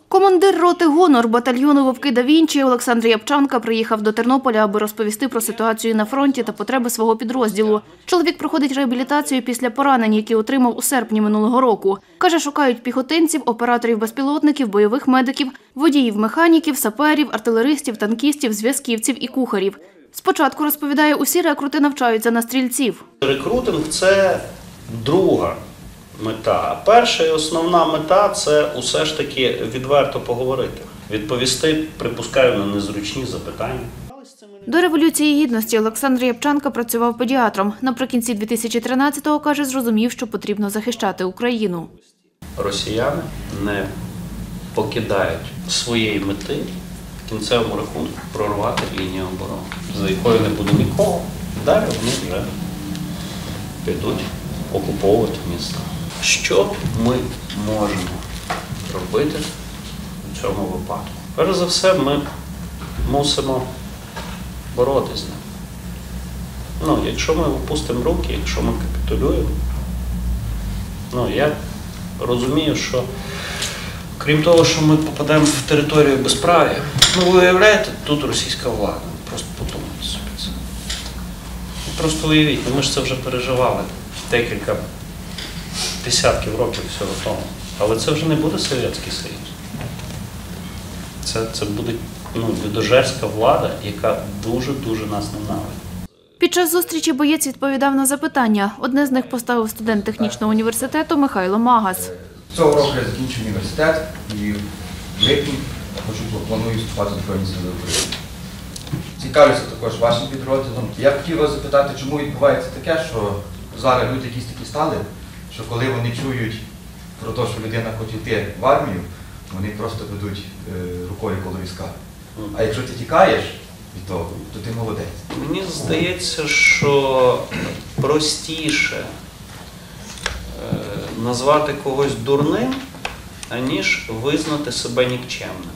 Командир роти «Гонор» батальйону «Вовки да Вінчі» Олександр Япчанка приїхав до Тернополя, аби розповісти про ситуацію на фронті та потреби свого підрозділу. Чоловік проходить реабілітацію після поранень, які отримав у серпні минулого року. Каже, шукають піхотинців, операторів безпілотників, бойових медиків, водіїв-механіків, саперів, артилеристів, танкістів, зв'язківців і кухарів. Спочатку, розповідає, усі рекрути навчаються на стрільців. Рекрутинг – це друга мета. А перша і основна мета – це усе ж таки відверто поговорити, відповісти, припускаю, на незручні запитання. До Революції Гідності Олександр Япчанка працював педіатром. Наприкінці 2013-го, каже, зрозумів, що потрібно захищати Україну. Росіяни не покидають своєї мети в кінцевому рахунку прорвати лінію оборони, за якою не буде нікого. Далі вони вже підуть окуповувати місто. Що ми можемо робити в цьому випадку? Перш за все, ми мусимо боротися з ним. Якщо ми опустимо руки, якщо ми капітулюємо, я розумію, що крім того, що ми попадемо в територію безправ'я, ви уявляєте, тут російська влада. Просто подумайте собі це. Просто уявіть, ми ж це вже переживали декілька десятків років всього тому. Але це вже не буде Совєтський Союз. Це буде людожерська влада, яка дуже-дуже нас ненавидить. Під час зустрічі боєць відповідав на запитання. Одне з них поставив студент технічного університету Михайло Магас. Цього року я закінчив університет і в липні планую вступати в Збройні Сили України. Цікавлюся також вашим підрозділом. Я хотів вас запитати, чому відбувається таке, що зараз люди якісь такі стали, що коли вони чують про те, що людина хоче йти в армію, вони просто ведуть рукою коло війська. А якщо ти тікаєш від того, то ти молодець. Мені здається, що простіше назвати когось дурним, аніж визнати себе нікчемним.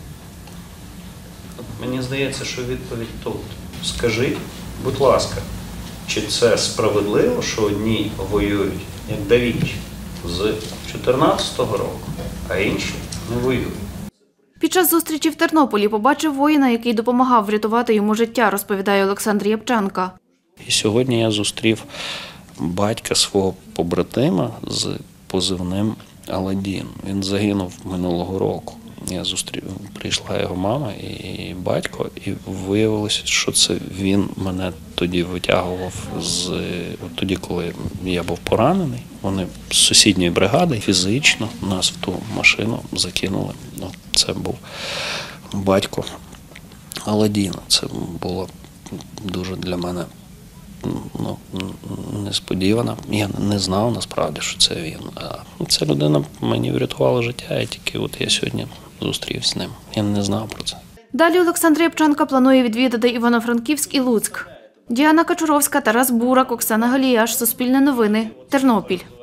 Мені здається, що відповідь тут. Скажіть, будь ласка, чи це справедливо, що одні воюють, як да Вінчі, з 2014 року, а інші не воюють? Під час зустрічі в Тернополі побачив воїна, який допомагав врятувати йому життя, розповідає Олександр Япчанка. І сьогодні я зустрів батька свого побратима з позивним Аладдін. Він загинув минулого року. Прийшла його мама і батько, і виявилося, що це він мене тоді витягував тоді, коли я був поранений. Вони з сусідньої бригади фізично нас в ту машину закинули. Це був батько Аладдіна. Це було дуже для мене несподівано. Я не знав насправді, що це він. Ця людина мені врятувала життя, і тільки я сьогодні зустрівся з ним. Я не знав про це. Далі Олександр Япчанка планує відвідати Івано-Франківськ і Луцьк. Діана Качуровська, Тарас Бурак, Оксана Галіяш, Суспільне новини, Тернопіль.